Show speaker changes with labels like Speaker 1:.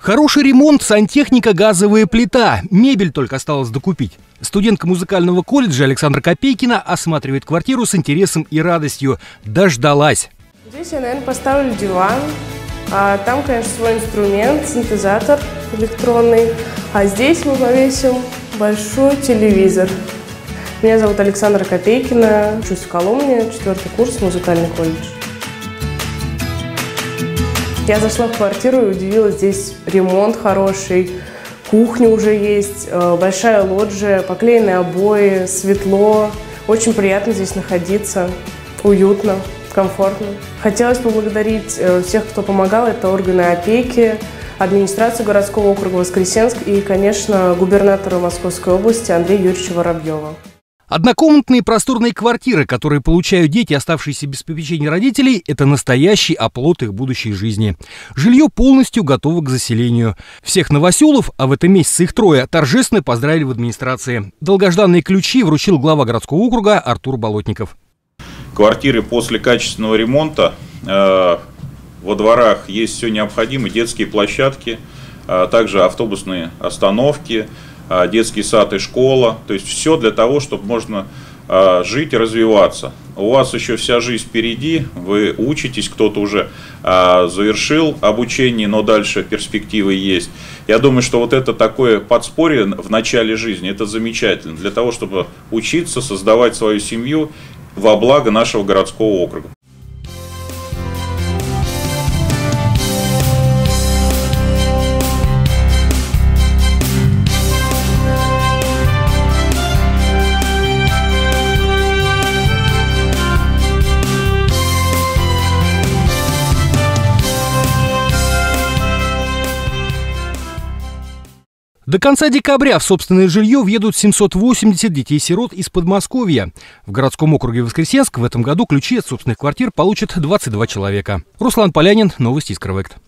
Speaker 1: Хороший ремонт, сантехника, газовая плита. Мебель только осталось докупить. Студентка музыкального колледжа Александра Копейкина осматривает квартиру с интересом и радостью. Дождалась.
Speaker 2: Здесь я, наверное, поставлю диван. А там, конечно, свой инструмент, синтезатор электронный. А здесь мы повесим большой телевизор. Меня зовут Александра Копейкина. Учусь в Коломне, 4-й курс, музыкальный колледж. Я зашла в квартиру и удивилась, здесь ремонт хороший, кухня уже есть, большая лоджия, поклеенные обои, светло. Очень приятно здесь находиться, уютно, комфортно. Хотелось поблагодарить всех, кто помогал. Это органы опеки, администрацию городского округа Воскресенск и, конечно, губернатора Московской области Андрея Юрьевича Воробьева.
Speaker 1: Однокомнатные просторные квартиры, которые получают дети, оставшиеся без попечения родителей, это настоящий оплот их будущей жизни. Жилье полностью готово к заселению. Всех новоселов, а в этом месяце их 3, торжественно поздравили в администрации. Долгожданные ключи вручил глава городского округа Артур Болотников.
Speaker 3: Квартиры после качественного ремонта, во дворах есть все необходимое, детские площадки, также автобусные остановки, детский сад и школа, то есть все для того, чтобы можно жить и развиваться. У вас еще вся жизнь впереди, вы учитесь, кто-то уже завершил обучение, но дальше перспективы есть. Я думаю, что вот это такое подспорье в начале жизни, это замечательно, для того, чтобы учиться, создавать свою семью во благо нашего городского округа.
Speaker 1: До конца декабря в собственное жилье въедут 780 детей-сирот из Подмосковья. В городском округе Воскресенск в этом году ключи от собственных квартир получат 22 человека. Руслан Полянин, новости Искровект.